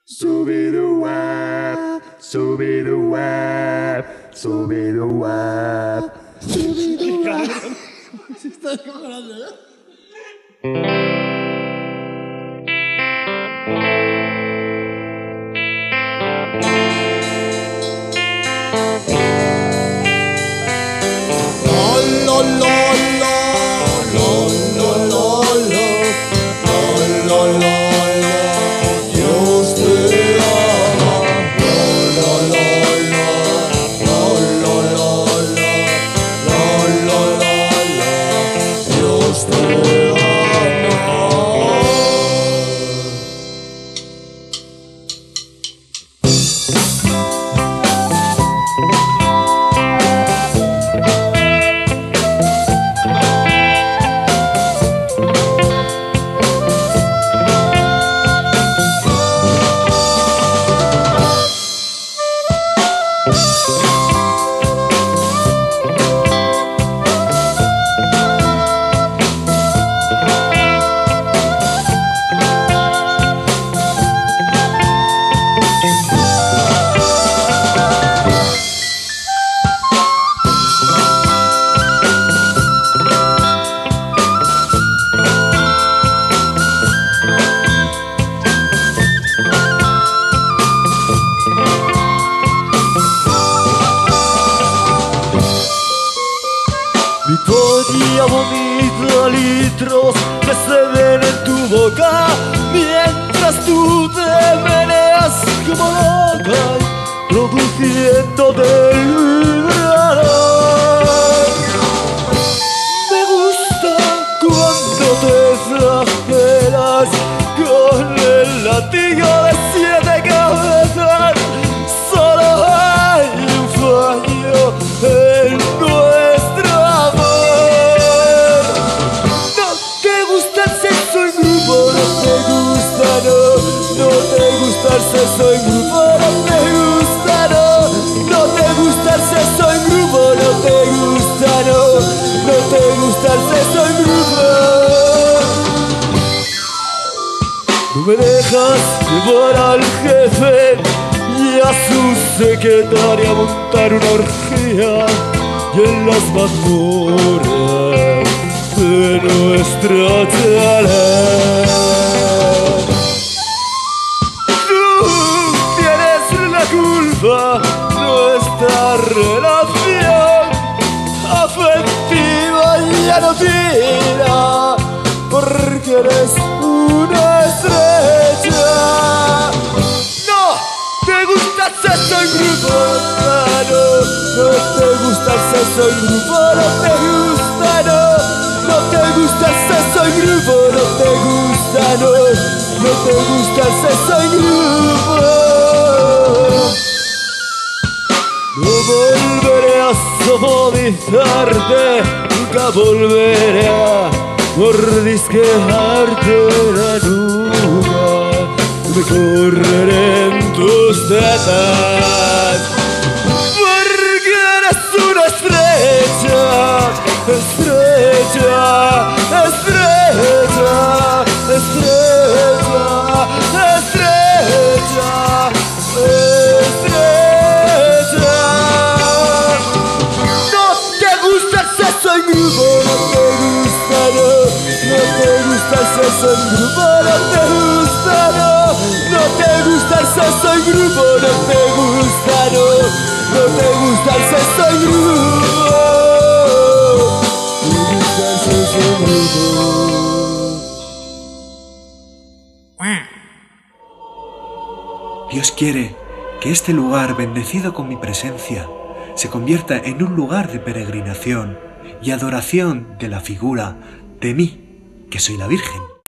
Subidoo-wap, subidoo-wap, subidoo-wap, subidoo-wap. Se está descojonando, ¿no? Victoria vomita litros que se ven en tu boca mientras tú te meneas como loca, produciendo del vibración. Me gusta cuando te flagelas con el látigo de 7 cabezas. Solo hay un fallo en nuestro amor. No te gusta el sexo en grupo, no te gusta, no. No te gusta el sexo en grupo, no te gusta, no. No te gusta el sexo en grupo, no te gusta, no. No te gusta el sexo en grupo. No me dejas llevar al jefe y a su secretaria montar una orgía y en las mazmorras de nuestra chalet. Tú tienes la culpa, nuestra relación afectiva ya no tira, porque eres una estrella. No te gusta el sexo en grupo, no. No te gusta el sexo en grupo, no te gusta, no. No te gusta el sexo en grupo, no te gusta, no. No te gusta el sexo en grupo. No volveré a sodomizarte, nunca volveré a mordisquearte la nuca. Me correré en tus tetas, porque eres una estrella, estrella, estrella, estrella, estrella, estrella. No te gusta el sexo en grupo, no te gusta, no. No te gusta el sexo en grupo, no te gusta, no. No te gusta el sexo en grupo, no te gusta, no. No te gusta el sexo en grupo. No te gusta el sexo en grupo. Dios quiere que este lugar, bendecido con mi presencia, se convierta en un lugar de peregrinación y adoración de la figura de mí, que soy la Virgen.